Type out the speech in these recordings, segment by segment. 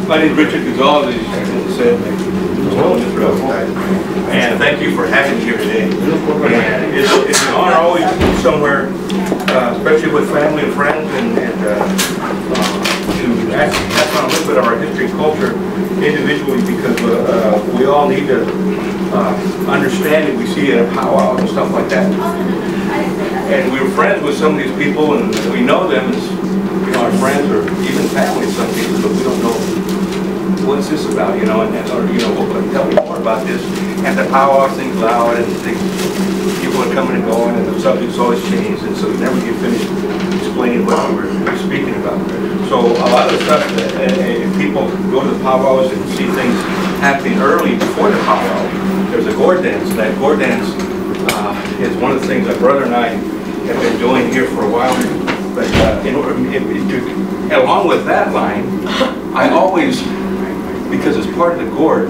My name is Richard Gonzalez, as you said, and thank you for having me here today. And it's an honor always to be somewhere, especially with family and friends, and to actually pass on a little bit of our history and culture individually, because we all need to understand it. We see it in powwow and stuff like that. And we were friends with some of these people, and we know them as our friends or even family in some cases, but we don't know what's this about, or tell me more about this. And the powwow things loud, and people are coming and going, and the subjects always change, and so you never get finished explaining what we were speaking about. So a lot of the stuff if people go to the powwows and see things happening early before the powwow, there's a gourd dance. And that gourd dance is one of the things my brother and I have been doing here for a while. But in order, along with that line, I always, because it's part of the gourd,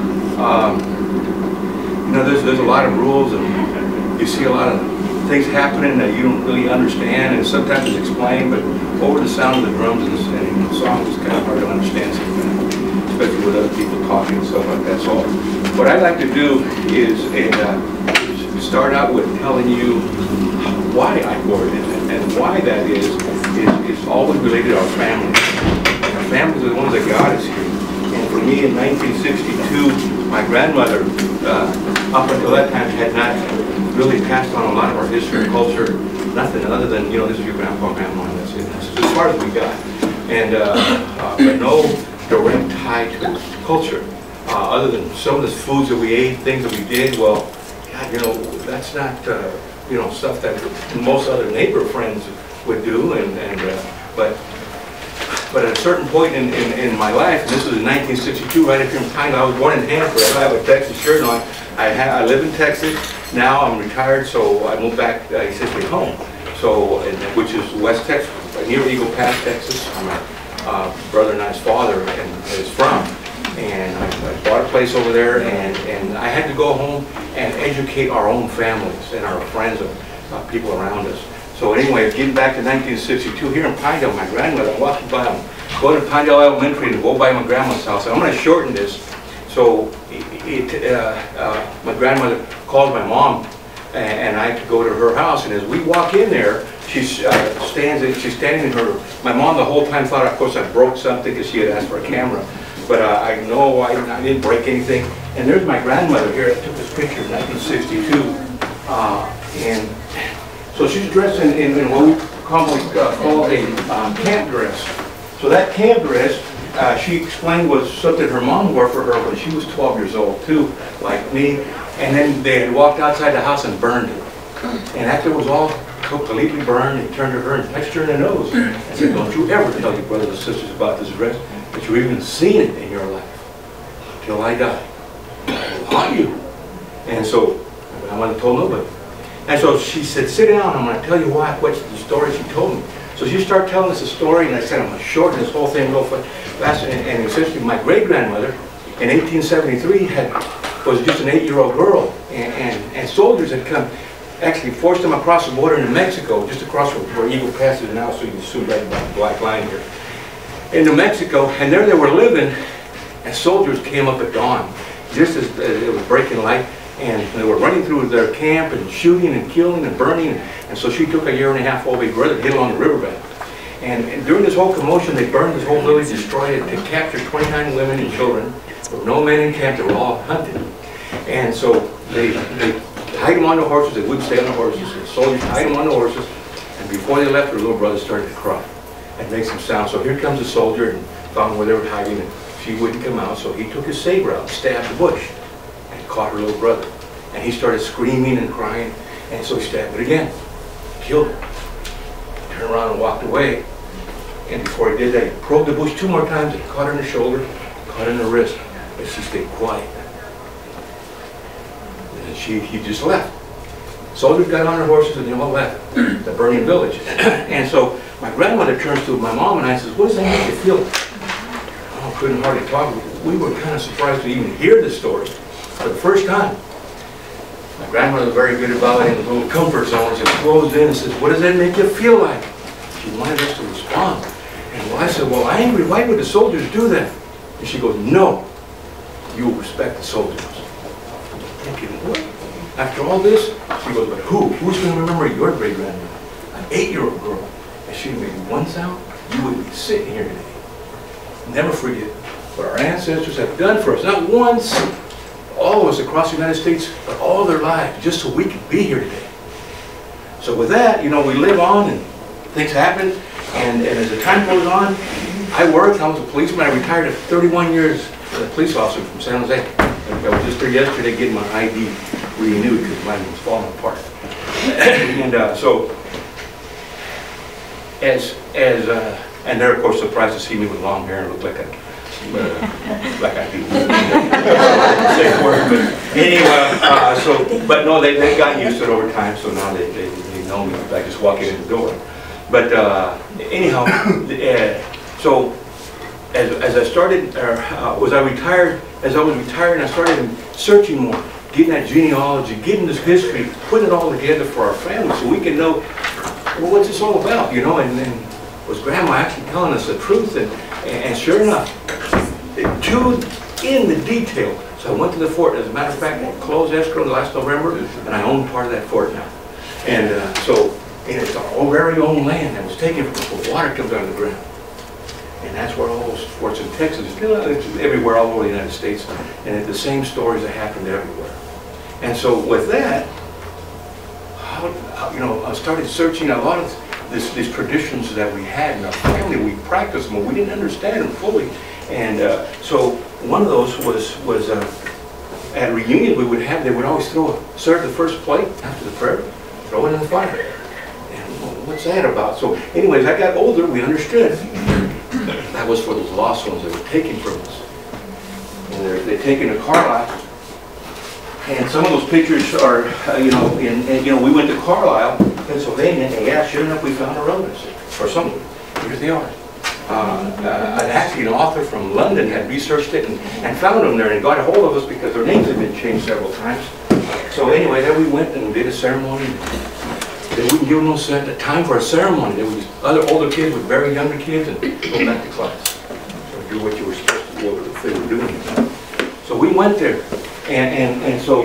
there's a lot of rules, and you see a lot of things happening that you don't really understand, and sometimes it's explained, but over the sound of the drums and the songs, it's kind of hard to understand sometimes, especially with other people talking and stuff like that. So what I'd like to do is start out with telling you why I gourd, and why that is always related to our families. And our families are the ones that got us here. And for me, in 1962, my grandmother, up until that time, had not really passed on a lot of our history and culture. Nothing other than, this is your grandpa, grandma, and that's it. That's as far as we got. And but no direct tie to culture, other than some of the foods that we ate, things that we did. Well, God, that's not stuff that most other neighbor friends would do, but at a certain point in my life, and this was in 1962, right after time, I was born in Hanford. I have a Texas shirt on. I live in Texas now. I'm retired, so I moved back essentially home. So, which is West Texas, near Eagle Pass, Texas. My brother and I's father is from, and I bought a place over there, and I had to go home and educate our own families and our friends and people around us. So anyway, getting back to 1962, here in Pinedale, my grandmother, I'm walking by, I'm going to Pinedale Elementary to go by my grandma's house. And I'm going to shorten this. So my grandmother called my mom and I to go to her house. And as we walk in there, she's standing in her, my mom the whole time thought, of course, I broke something because she had asked for a camera. But I know I didn't break anything. And there's my grandmother here. I took this picture in 1962. And so she's dressed in what we call a camp dress. So that camp dress, she explained, was something her mom wore for her when she was 12 years old too, like me. And then they had walked outside the house and burned it. And after it was all completely burned, they turned to her and touched her in the nose and said, "Don't you ever tell your brothers and sisters about this dress, that you've even seen it in your life, till I die. I will haunt you." And so my mother told nobody. And so she said, "Sit down, I'm going to tell you what's the story she told me." So she started telling us a story, and I said, "I'm going to shorten this whole thing real fast." And essentially, my great-grandmother in 1873 was just an 8-year-old girl, and soldiers had come, actually forced them across the border into Mexico, just across where Eagle Pass is now, so you can see right about the black line here, in New Mexico, and there they were living, and soldiers came up at dawn, just as it was breaking light. And they were running through their camp and shooting and killing and burning. And so she took a 1.5-year-old baby brother to hit along the riverbank. And during this whole commotion, they burned this whole village, destroyed it. They captured 29 women and children. There were no men in camp. They were all hunted. And so they tied them on the horses. They wouldn't stay on the horses. The soldiers tied them on the horses. And before they left, her little brother started to cry and make some sound. So here comes the soldier and found where they were hiding. And she wouldn't come out. So he took his saber out and stabbed the bush. Caught her little brother, and he started screaming and crying, and so he stabbed it again, killed her, turned around and walked away. And before he did that, he probed the bush 2 more times and caught her in the shoulder, caught her in the wrist, but she stayed quiet. And he just left. Soldiers got on their horses and they all left the burning village. And so my grandmother turns to my mom and I says, "What does that make you feel?" I couldn't hardly talk. We were kind of surprised to even hear this story for the first time. My grandmother was very good about it in the little comfort zone. She closed in and says, "What does that make you feel like?" She wanted us to respond. And I said, "Well, angry. Why would the soldiers do that?" And she goes, no, you will respect the soldiers. Thinking, what? After all this, she goes, but who? Who's going to remember your great-grandmother? An 8-year-old girl. And she made one sound, you would be sitting here today. Never forget what our ancestors have done for us. Not once, all of us across the United States, but all their lives, just so we could be here today. So with that, you know, we live on and things happen. And as the time goes on, I worked, I was a policeman. I retired at 31 years as a police officer from San Jose. I was just there yesterday getting my ID renewed because mine was falling apart. And so, and they're of course surprised to see me with long hair and look like I do. Same word, but anyway, but no, they got used to it over time, so now they know me. I just walk in the door. But anyhow, so as I started, as I was retired, I started searching more, getting that genealogy, getting this history, putting it all together for our family so we can know, well, what's this all about, you know, and was Grandma actually telling us the truth? And sure enough, in the detail. So I went to the fort. As a matter of fact, I closed escrow last November, and I own part of that fort now. And and it's our very own land that was taken from the water comes out of the ground. And that's where all those forts in Texas, it's everywhere all over the United States, and the same stories that happened everywhere. And so with that, you know, I started searching a lot of these traditions that we had in our family. We practiced them, but we didn't understand them fully. And so one of those was at reunion they would always serve the first plate after the prayer, throw it in the fire. And well, what's that about? So anyways, I got older, we understood. That was for those lost ones that were taken from us. And they're taken to Carlisle. And some of those pictures are, you know, you know, we went to Carlisle, Pennsylvania, and yeah, sure enough, we found a relatives, or something. Here they are. Actually, an author from London had researched it and found them there and got a hold of us because their names had been changed several times. So anyway, then we went and did a ceremony. They wouldn't give us a time for a ceremony. There was other older kids with very younger kids and go back to class. So do what you were supposed to do, what they were doing. So we went there. And so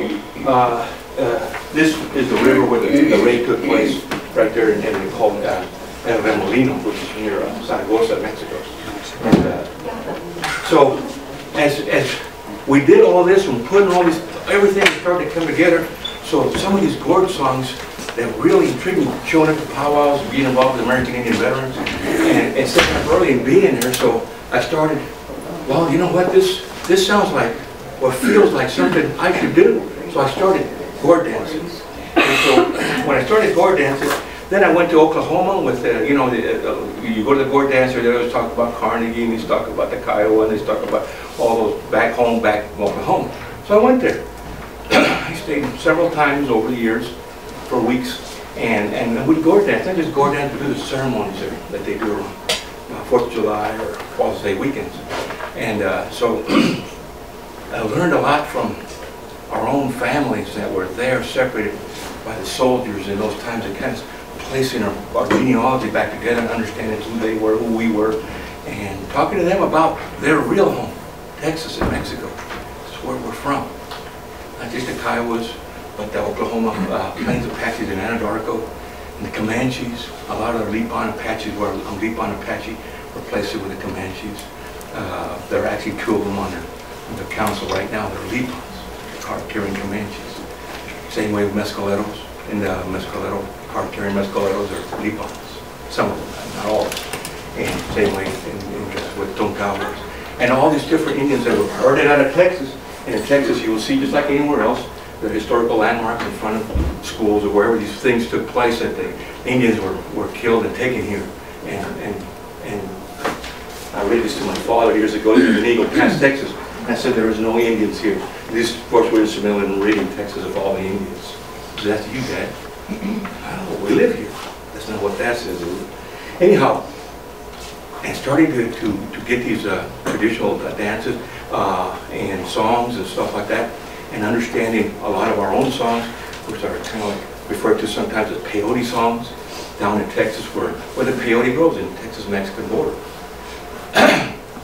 this is the river where the raid took place, right there in called Molino, which is near Zaragoza, Mexico. And so as we did all this and putting all this, everything started to come together. So some of these Gourd songs that really intrigued me, showing up to powwows, being involved with American Indian veterans, and stepping up early and being there. So I started, well, you know what, this sounds like, or feels like something I should do. So I started Gourd Dancing. And so when I started Gourd Dancing, then I went to Oklahoma with, you know, you go to the Gourd Dancer, they always talk about Carnegie, and they talk about the Kiowa, and they talk about all those back in Oklahoma. So I went there. I stayed several times over the years for weeks, and we'd Gourd dance. Not just Gourd dance, but do the ceremonies there that they do around 4th of July or Father's Day weekends. And so I learned a lot from our own families that were there, separated by the soldiers in those times, and kind of placing our genealogy back together and understanding who they were, who we were, and talking to them about their real home, Texas and Mexico. That's where we're from. Not just the Kiowas, but the Oklahoma Plains Apaches in Anadarko, and the Comanches. A lot of the Lipan Apaches were Lipan Apache replaced it with the Comanches. There are actually 2 of them on the council right now. They're Lipans, card-carrying Comanches. Same way with Mescaleros. In the Mescalero, card-carrying Mescaleros are Lipans. Some of them, not all of them. And same way with Tonkawas. And all these different Indians that were herded out of Texas. And in Texas, you will see, just like anywhere else, the historical landmarks in front of schools or wherever these things took place that the Indians were killed and taken here. And I read this to my father years ago. He was in Eagle Pass, Texas. I said there was no Indians here. This, of course, we're instrumental in reading Texas of all the Indians. So that's you, Dad. Oh, we live here. That's not what that says, is it? Anyhow, and starting to get these traditional dances and songs and stuff like that, and understanding a lot of our own songs, which are kind of like referred to sometimes as peyote songs, down in Texas where the peyote grows, in Texas-Mexican border.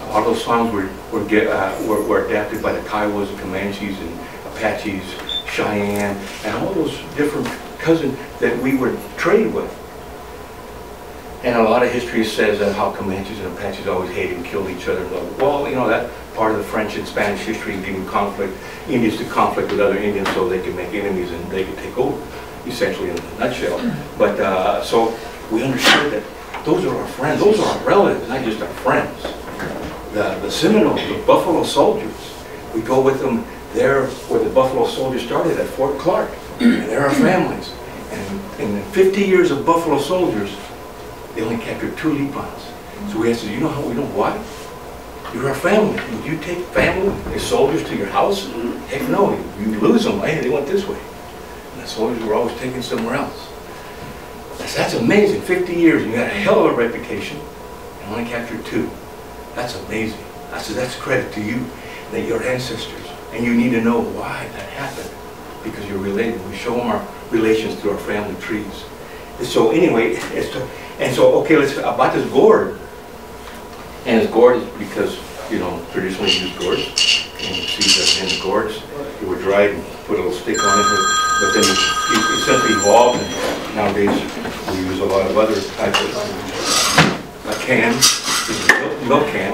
All those songs were adapted by the Kiowas, and Comanches, and Apaches, Cheyenne, and all those different cousins that we would trade with. And a lot of history says that how Comanches and Apaches always hated and killed each other. Well, you know, that part of the French and Spanish history, getting conflict, Indians to conflict with other Indians so they could make enemies and they could take over, essentially in a nutshell. But so we understood that those are our friends, those are our relatives, not just our friends. The Seminoles, the Buffalo Soldiers, we go with them there where the Buffalo Soldiers started at Fort Clark, and they're our families. And in 50 years of Buffalo Soldiers, they only captured 2 Lipans. So we asked, you know how we know why? You're our family. Would you take family and soldiers to your house? Heck no, you lose them. Hey, they went this way. And the soldiers were always taken somewhere else. That's amazing. 50 years, and you got a hell of a reputation, and only captured 2. That's amazing. That's credit to you, that your ancestors, and you need to know why that happened, because you're related. We show them our relations through our family trees. And so anyway, okay, let's about this gourd. And this gourd is because, you know, traditionally used gourds, and you see that in the gourds, they were dried and put a little stick on it, but then it essentially evolved, and nowadays we use a lot of other types of cans, milk can,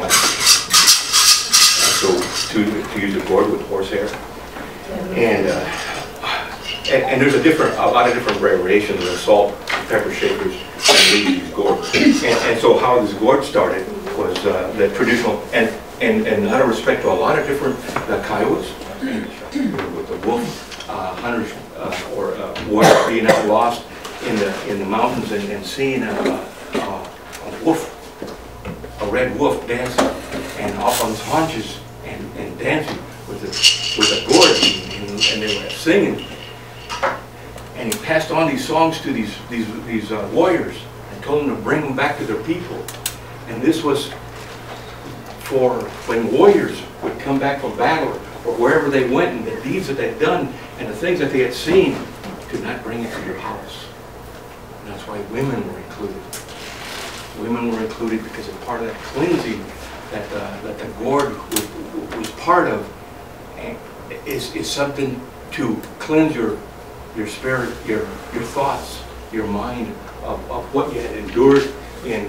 so to use a gourd with horsehair, and there's a lot of different variations of salt, pepper shakers, and we use gourd. And so how this gourd started was the traditional, and out of respect to a lot of different Kiowas, with the wolf hunters or warriors being out lost in the mountains and seeing a wolf, a red wolf dancing, and off on his haunches and dancing with a gourd, and they were singing. And he passed on these songs to these warriors and told them to bring them back to their people. And this was for when warriors would come back from battle or wherever they went, and the deeds that they'd done and the things that they had seen, to not bring it to your house. And that's why women were included. Women were included because it's part of that cleansing that the gourd was part of, and is something to cleanse your spirit, your thoughts, your mind of what you had endured and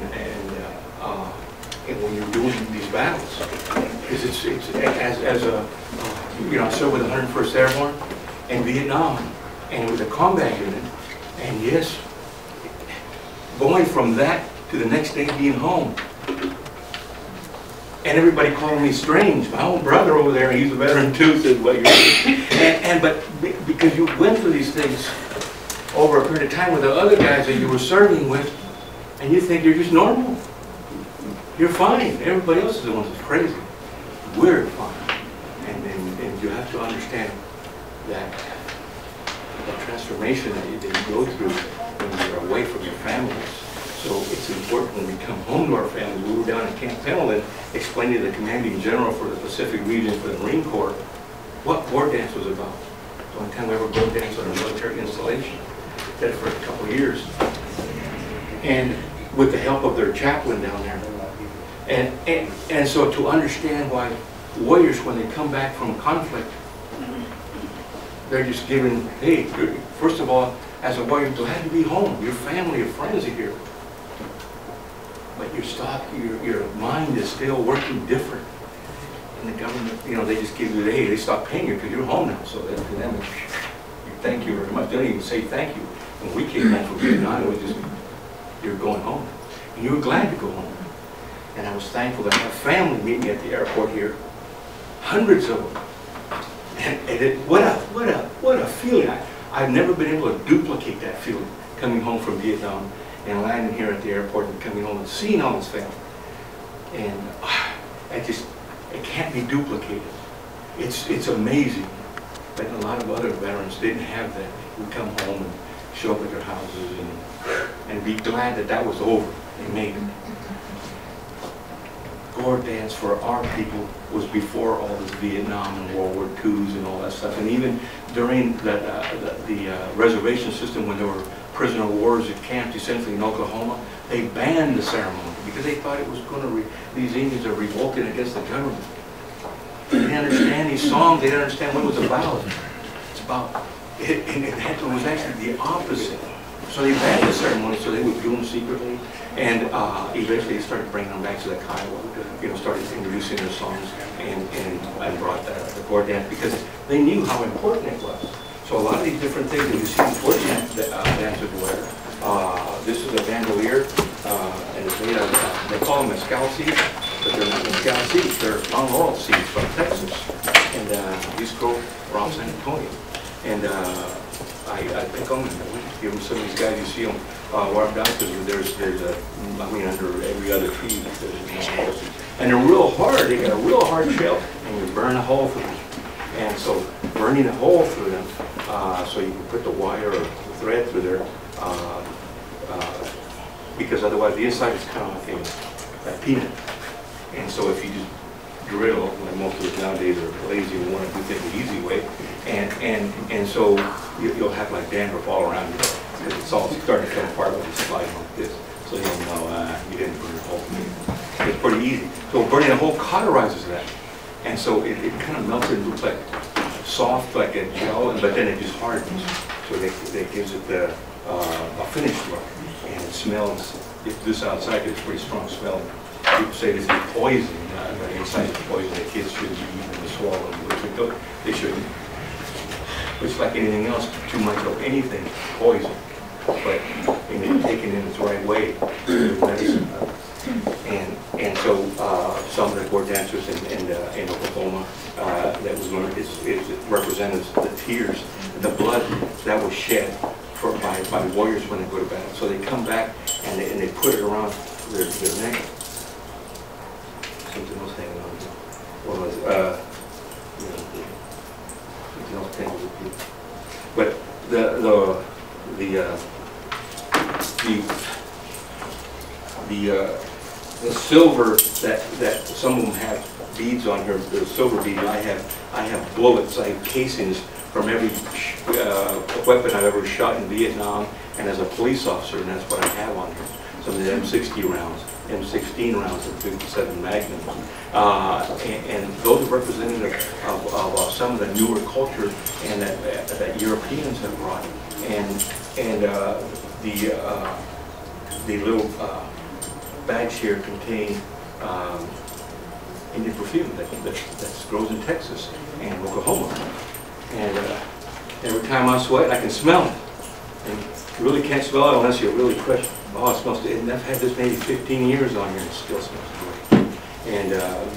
when you're doing these battles. Because it's as a you know, I served with the 101st Airborne in Vietnam and with a combat unit, and yes, going from that to the next day being home. And everybody called me strange. My own brother over there, he's a veteran too, said, well, you're but because you went through these things over a period of time with the other guys that you were serving with, and you think you're just normal. You're fine. Everybody else is the ones that's crazy. We're fine. And you have to understand that the transformation that you go through when you're away from your families. So it's important when we come home to our families. We were down at Camp Pendleton explaining to the commanding general for the Pacific region for the Marine Corps what Gourd Dance was about. The only time we ever Gourd Dance on a military installation. Did it for a couple of years. And with the help of their chaplain down there. And so to understand why warriors, when they come back from conflict, they're just given, hey, first of all, as a warrior, you're glad to be home. Your family, your friends are here. But your mind is still working different. And the government, you know, they just give you, hey, they stop paying you because you're home now. So to them, thank you very much. They don't even say thank you. When we came back from Vietnam, it was just, you're going home. And you were glad to go home. And I was thankful to have family meet me at the airport here. Hundreds of them. And what a feeling. I've never been able to duplicate that feeling coming home from Vietnam and landing here at the airport and coming home and seeing all this family. And it can't be duplicated. It's amazing. But a lot of other veterans didn't have that. We come home and show up at their houses and be glad that that was over. They made it. Gourd dance for our people was before all this Vietnam and World War IIs and all that stuff. And even during the reservation system, when there were prisoner of wars at camps, essentially in Oklahoma, they banned the ceremony because they thought it was going to, these Indians are revolting against the government. They didn't understand these songs, they didn't understand what it was about. It's about, it was actually the opposite. So they banned the ceremony, so they would do them secretly, and eventually they started bringing them back to the Kiowa, started introducing their songs, and brought the Gourd dance, because they knew how important it was. So a lot of these different things that you see the Gourd dancers wear, this is a bandolier, and it's made of, they call them mescal seeds, but they're not mescal seeds, they're long laurel seeds from Texas, and these grow around San Antonio. And I think I'm going to give them some of these guys, you see them walk down, because there's a, I mean, under every other tree, there's and they're real hard, they got a real hard shell, and you burn a hole through them. And so burning a hole through them, so you can put the wire or the thread through there, because otherwise the inside is kind of like a peanut. And so if you just drill, like most of us nowadays are lazy and want to do things the easy way, and so you'll have like dandruff all around you, because it's all starting to come apart when you slide like this. So you'll know you didn't burn a hole. It's pretty easy. So burning a hole cauterizes that, and so it kind of melts. It looks like soft, like a gel, but then it just hardens. So that gives it a finished look, and it smells. If this outside, it's a pretty strong smell. People say this is poison, but inside is poison. The kids shouldn't be eating the swallow. They shouldn't. It's like anything else. Too much of anything is poison. But taken in its right way, it's medicine. And so some of the Gourd dancers in Oklahoma that was learned is represented as the tears, the blood that was shed by warriors when they go to battle. So they come back and they put it around their neck. Something else hanging on. What was it? Something else tangled with you. But the silver that some of them have beads on here, the silver bead, I have bullets, I have casings from every weapon I've ever shot in Vietnam and as a police officer, and that's what I have on here. Some of the M60 rounds, M16 rounds, and 57 Magnums. And those are representative of some of the newer culture and that Europeans have brought. And the little bags here contain Indian perfume that grows in Texas and Oklahoma. And every time I sweat, I can smell it. And you really can't smell it unless you're really fresh. Oh, it smells good. And I've had this maybe 15 years on here and it still smells great. And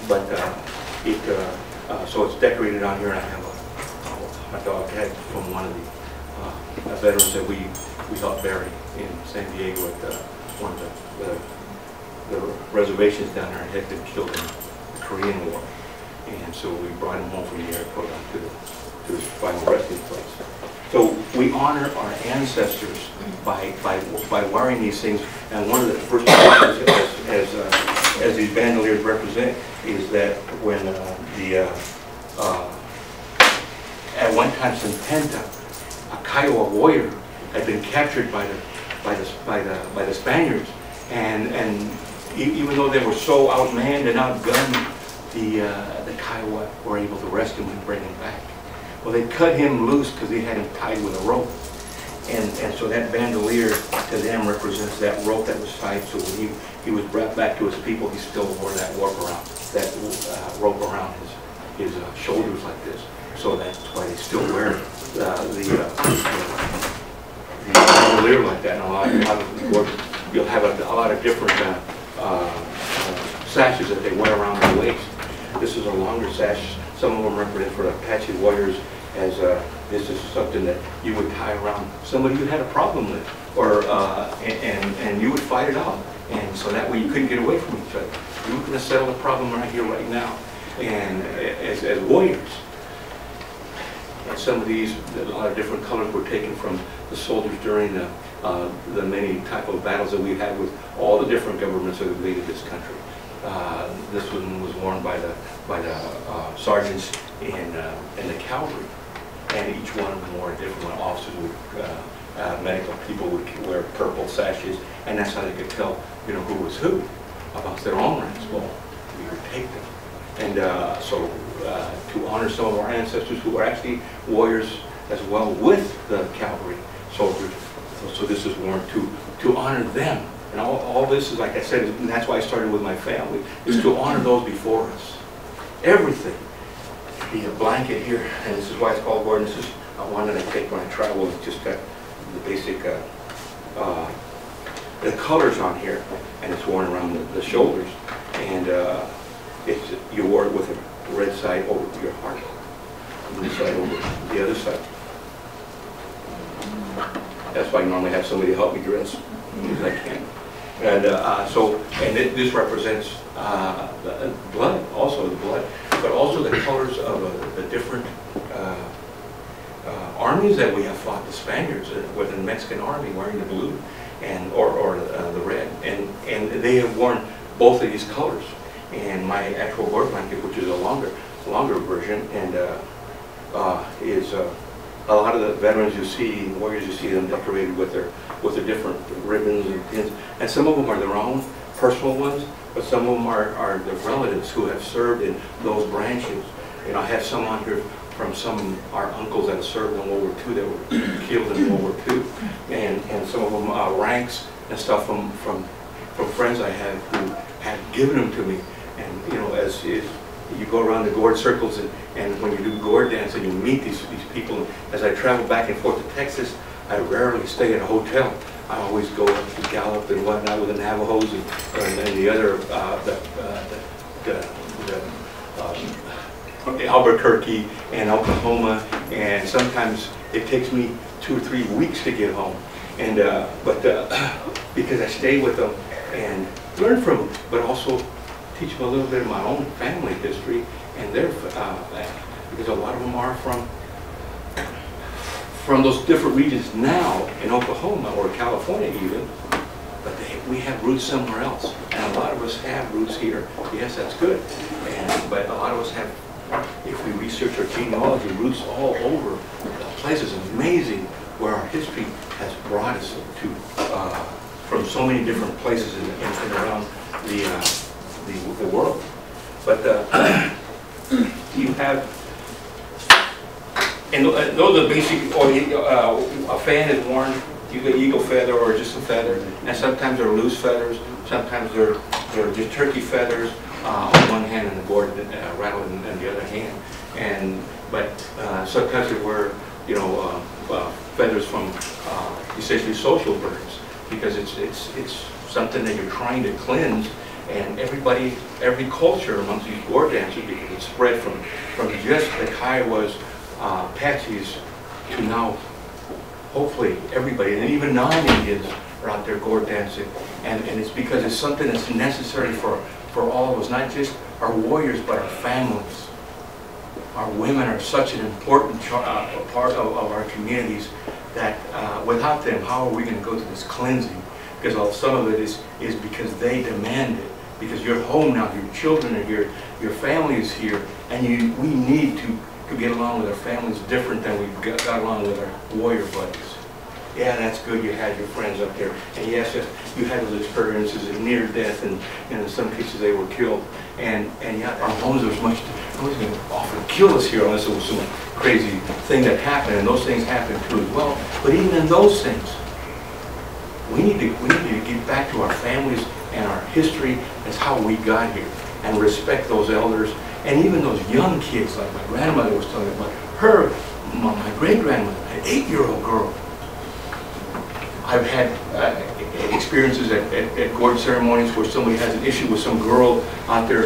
so it's decorated on here, and I have a dog tag from one of the veterans that we helped bury in San Diego at one of the reservations down there, and had been killed in the Korean War. And so we brought him home from the airport to his final resting place. So we honor our ancestors by wearing these things. And one of the first things as these bandoliers represent is that when at one time Santenta, a Kiowa warrior, had been captured by the Spaniards, and even though they were so outmanned and outgunned, the Kiowa were able to arrest him and bring him back. Well, they cut him loose because they had him tied with a rope. And so that bandolier to them represents that rope that was tied. So when he was brought back to his people, he still wore that rope around his shoulders like this. So that's why they still wear the bandolier like that. And you'll have a lot of different sashes that they wear around their waist. This is a longer sash. Some of them represent for Apache warriors as this is something that you would tie around somebody you had a problem with, or and you would fight it out, and so that way you couldn't get away from each other. You were going to settle the problem right here, right now, and as warriors. And some of these, a lot of different colors were taken from the soldiers during the many type of battles that we've had with all the different governments that have invaded this country. This one was worn by the sergeants in the cavalry, and each one of them wore a different one. Officers would, medical people would wear purple sashes, and that's how they could tell, who was who. about their own ranks. Well, we would take them. And so to honor some of our ancestors who were actually warriors as well with the cavalry soldiers. So this is worn to honor them. And all this is, like I said, and that's why I started with my family, is to honor those before us. Everything. The blanket here, and this is why it's called Gourd. This is one that I take when I travel. It's just got the basic, the colors on here, and it's worn around the shoulders. And you wore it with a red side over your heart, blue side over the other side. That's why I normally have somebody help me dress, because I can't. And this represents the blood, also the blood, but also the colors of the different armies that we have fought. The Spaniards with the Mexican army wearing the blue and or the red, and they have worn both of these colors. And my actual Gourd blanket, which is a longer version, and is a lot of the veterans you see, warriors, you see them decorated with their different ribbons and pins, and some of them are their own personal ones, but some of them are their relatives who have served in those branches. You know, I have some on here from some of our uncles that have served in World War II that were killed in World War II, and some of them ranks and stuff from friends I have who had given them to me. And you know, as you go around the Gourd circles, and when you do Gourd dancing, you meet these people. As I travel back and forth to Texas, I rarely stay at a hotel. I always go up to Gallup and whatnot with the Navajos and the other, Albuquerque and Oklahoma, and sometimes it takes me 2 or 3 weeks to get home. And because I stay with them and learn from them, but also teach them a little bit of my own family history, and their because a lot of them are from those different regions now in Oklahoma or California even, but we have roots somewhere else, and a lot of us have roots here. Yes, that's good, but a lot of us have, if we research our genealogy, roots all over places. Amazing where our history has brought us to from so many different places and around the world. But you have, and those are basic, a fan is worn, you get eagle feather or just a feather, and sometimes they're loose feathers, sometimes they're just turkey feathers on one hand and the Gourd rattle in the other hand. But sometimes they wear, you know, feathers from essentially social birds, because it's something that you're trying to cleanse. And every culture amongst these Gourd dancers, because it's spread from just the Kiowas, Apaches, to now, hopefully, everybody, and even non-Indians are out there Gourd dancing. And it's because it's something that's necessary for all of us, not just our warriors, but our families. Our women are such an important part of our communities that without them, how are we going to go through this cleansing? Because some of it is because they demand it. Because you're home now, your children are here, your family is here, and we need to get along with our families different than we got along with our warrior buddies. Yeah, that's good, you had your friends up there, and yes, you had those experiences of near death, and in some cases they were killed. And yeah, our homes was much, nobody's going to often kill us here unless it was some crazy thing that happened, and those things happen too as well. But even in those things, we need to get back to our families and our history as how we got here, and respect those elders, and even those young kids, like my grandmother was talking about. My great-grandmother, an 8-year-old girl. I've had experiences at Gourd ceremonies where somebody has an issue with some girl out there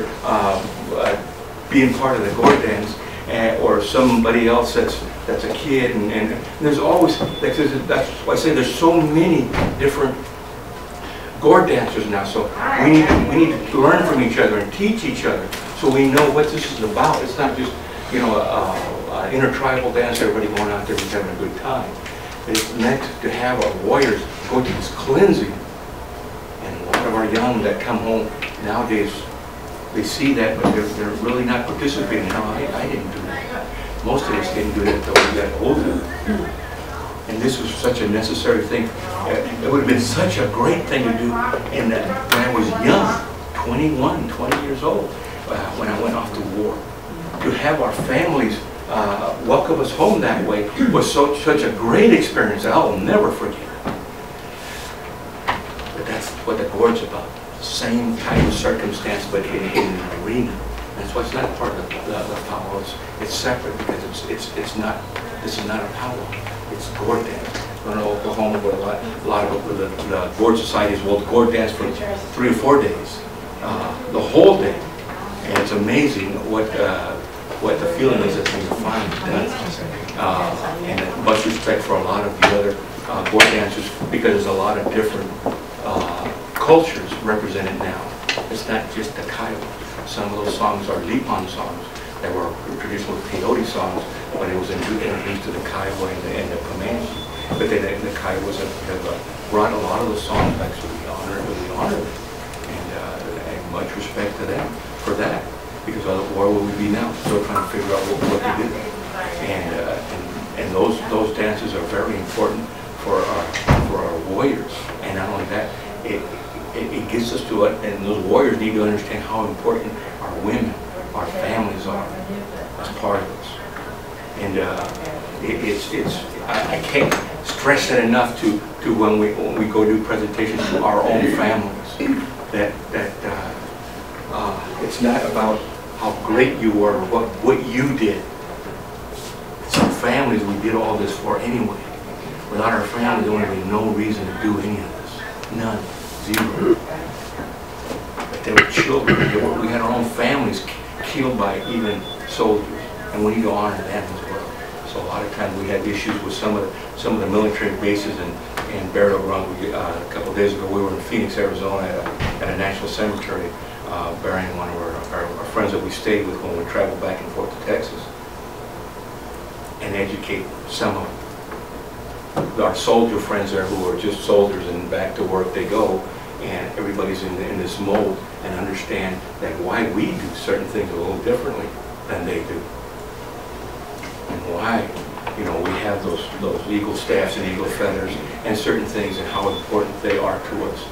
being part of the Gourd dance, or somebody else that's a kid, and there's always, that's why I say there's so many different Gourd dancers now. So we need to learn from each other and teach each other, so we know what this is about. It's not just, you know, an intertribal dance, everybody going out there and having a good time. It's meant to have our warriors go through this cleansing. And a lot of our young that come home nowadays, they see that, but they're really not participating. No, I didn't do that. Most of us didn't do that until we got older. And this was such a necessary thing. It would have been such a great thing to do when I was young, 21, 20 years old when I went off to war. To have our families welcome us home that way was such a great experience that I will never forget. But that's what the Gourd's about. Same type of circumstance, but in an arena. That's why it's not part of the powwow. It's separate because it's not. This is not a powwow. It's Gourd dance. In Oklahoma, where a lot of the Gourd societies will Gourd dance for 3 or 4 days, the whole day, and it's amazing what the feeling is that when you finally done. And much respect for a lot of the other Gourd dancers, because there's a lot of different cultures represented now. It's not just the Kiowa. Some of those songs are Lipan songs that were traditional peyote songs, but it was introduced to the Kiowa and the Comanche. But then the Kiowas have brought a lot of those songs back, so we honor them. And much respect to them for that, because where would we be now? Still trying to figure out what we did. And those dances are very important for our warriors. And not only that, it gets us to it, and those warriors need to understand how important our women, our families are as part of this. And I can't stress that enough to when we go do presentations to our own families, that it's not about how great you were or what you did. It's our families we did all this for anyway. Without our families, there would be no reason to do any of this. None. Zero. But they were children. We had our own families killed by even soldiers, and we need to honor them as well. So a lot of times we had issues with some of the military bases and burial grounds. A couple of days ago, we were in Phoenix, Arizona, at a national cemetery, burying one of our friends that we stayed with when we traveled back and forth to Texas, and educate some of our soldier friends there who are just soldiers, and back to work they go, and everybody's in this mold, and understand that why we do certain things a little differently than they do, and why, you know, we have those eagle staffs and eagle feathers and certain things, and how important they are to us,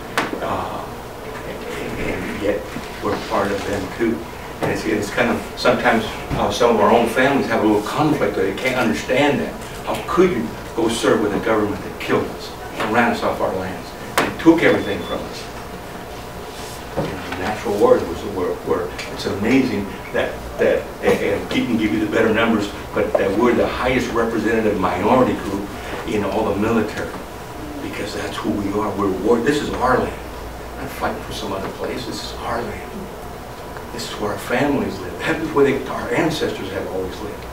and yet we're part of them too. And it's kind of, sometimes some of our own families have a little conflict that they can't understand that. How could you go serve with a government that killed us and ran us off our lands and took everything from us? And the natural wars were it's amazing that and Pete can give you the better numbers, but that we're the highest representative minority group in all the military, because that's who we are. We're war. This is our land. We're not fighting for some other place. This is our land. This is where our families live. That's where our ancestors have always lived.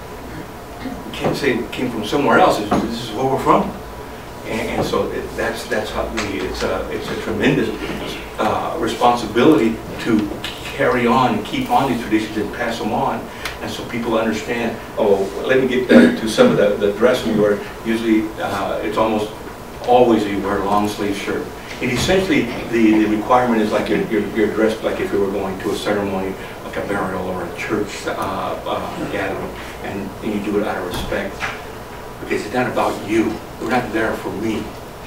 We can't say we came from somewhere else. This is where we're from. And so that's how it's a tremendous responsibility to carry on and keep on these traditions and pass them on. And so people understand, oh, let me get back to some of the dress we wear. Usually it's almost always you wear a long sleeve shirt. And essentially the requirement is like you're dressed like if you were going to a ceremony, like a burial or a church gathering, and you do it out of respect. Because it's not about you. We're not there for me.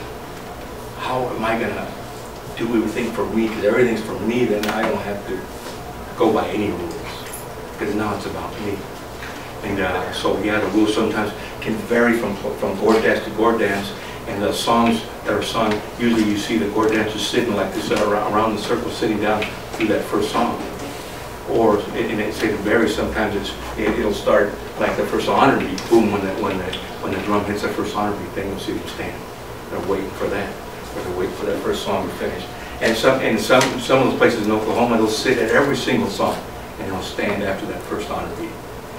How am I going to do everything for me? Because everything's for me, then I don't have to go by any rules. Because now it's about me. And so yeah, the rules sometimes can vary from Gourd dance to Gourd dance. And the songs that are sung, usually you see the Gourd dancers sitting like this around the circle, sitting down through that first song. Or, and it varies, sometimes it'll start like the first honor beat, boom, when the drum hits the first honor beat, then you'll see them stand. They're waiting for that, or they're waiting for that first song to finish. And some of those places in Oklahoma, they'll sit at every single song, and they'll stand after that first honor beat.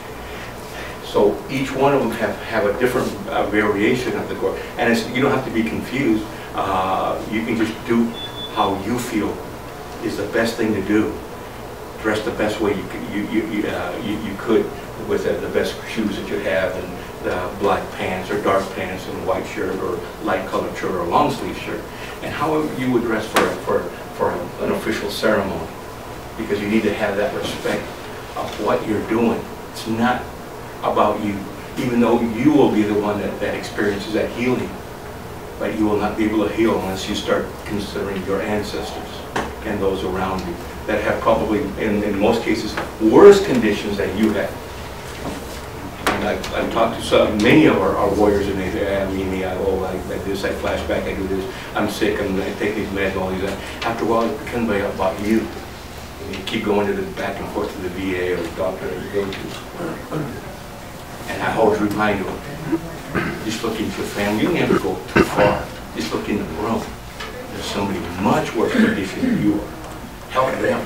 So each one of them have a different variation of the Gourd. And you don't have to be confused. You can just do how you feel is the best thing to do. Dress the best way you could with the best shoes that you have, and the black pants or dark pants and white shirt or light colored shirt or long sleeve shirt. And however you would dress for an official ceremony, because you need to have that respect of what you're doing. It's not about you, even though you will be the one that experiences that healing, but you will not be able to heal unless you start considering your ancestors. and those around you that have probably, in most cases, worse conditions than you have. And I've talked to many of our warriors, and they say, I mean, I this, I flash back, I do this, I'm sick, I take these meds, all these. After a while, it becomes about you. And you keep going to the back and forth to the VA or the doctor that you go to. And I always remind you, just look into your family. You never go too far. Just look in the room. There's somebody much worse condition than you are. Help them.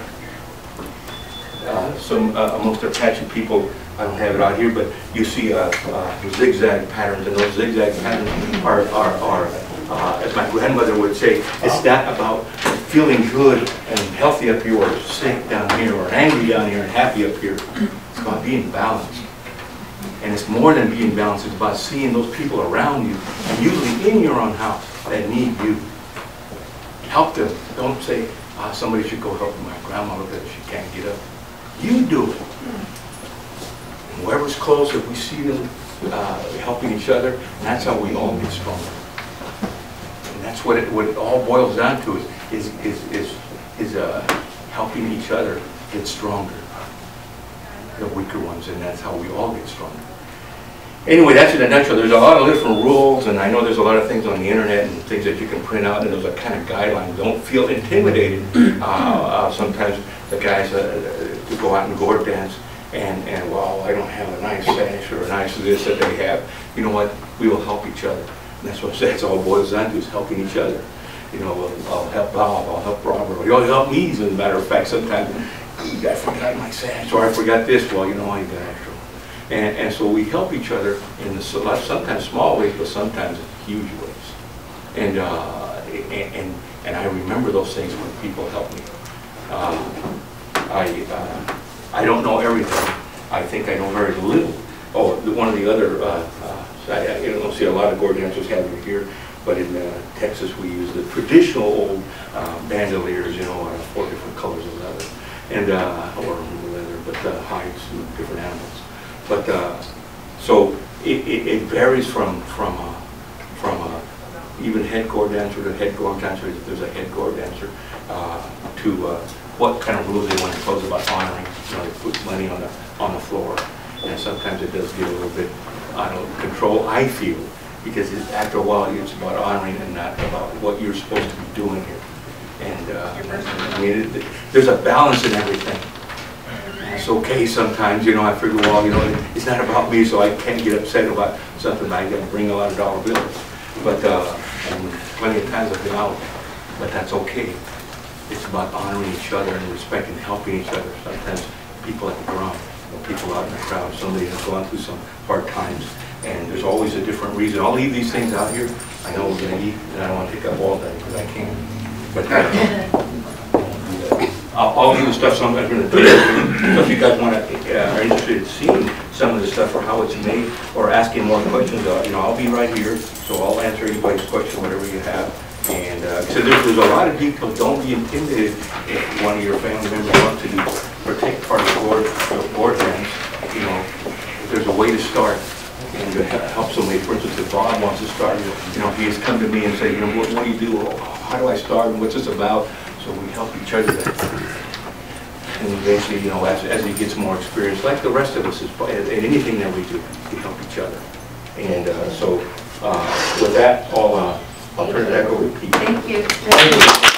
Most Apache people, I don't have it out here, but you see zigzag patterns, and those zigzag patterns are as my grandmother would say, it's not about feeling good and healthy up here, or sick down here, or angry down here, and happy up here. It's about being balanced. And it's more than being balanced, it's about seeing those people around you, and usually in your own house, that need you. Help them. Don't say, somebody should go help my grandma because she can't get up. You do it. And whoever's close, if we see them helping each other, and that's how we all get stronger. And that's what it all boils down to is helping each other get stronger. The weaker ones, and that's how we all get stronger. Anyway, that's in a nutshell. There's a lot of different rules, and I know there's a lot of things on the internet and things that you can print out, and those are kind of guidelines. Don't feel intimidated. Sometimes the guys to go out and gourd dance, and well, I don't have a nice sash or a nice this that they have. You know what? We will help each other. And that's what I say. It's all it boils down to, is helping each other. You know, I'll help Bob, I'll help Robert. You'll help me, as a matter of fact. Sometimes I forgot my sash, or I forgot this. Well, you know what? You got extra. And so we help each other in sometimes small ways, but sometimes in huge ways. And I remember those things when people help me. I don't know everything. I think I know very little. Oh, one of the other, I don't see a lot of gourd dancers have it here, but in Texas we use the traditional old bandoliers, you know, 4 different colors of leather, and or leather, but hides and different animals. But so it varies from even head gourd dancer to head gourd dancer. If there's a head gourd dancer, to what kind of rules they want to impose about honoring. You know, they put money on the floor, and sometimes it does get a little bit out of control, I feel, because after a while it's about honoring and not about what you're supposed to be doing here. And I mean, there's a balance in everything. It's okay sometimes, you know, I figure, well, you know, it's not about me, so I can't get upset about something. I got to bring a lot of dollar bills. But and plenty of times I've been out, but that's okay. It's about honoring each other and respecting, helping each other. Sometimes people at the ground, you know, people out in the crowd, somebody has gone through some hard times, and there's always a different reason. I'll leave these things out here. I know we're going to eat, and I don't want to take up all day because I can't. But I'll do the stuff sometimes in the video. So if you guys want to, are interested in seeing some of the stuff or how it's made, or asking more questions, you know, I'll be right here, so I'll answer anybody's question, whatever you have. And so there's a lot of details. Don't be intimidated if one of your family members wants to take part of the gourd dance. You know, there's a way to start and to help somebody. For instance, if Bob wants to start, you know, he has come to me and say, you know, what do you do? How do I start? And what's this about? So we help each other there. And eventually, you know, as he gets more experience, like the rest of us, in anything that we do, we help each other. And so with that, I'll turn it back over to Pete. Thank you.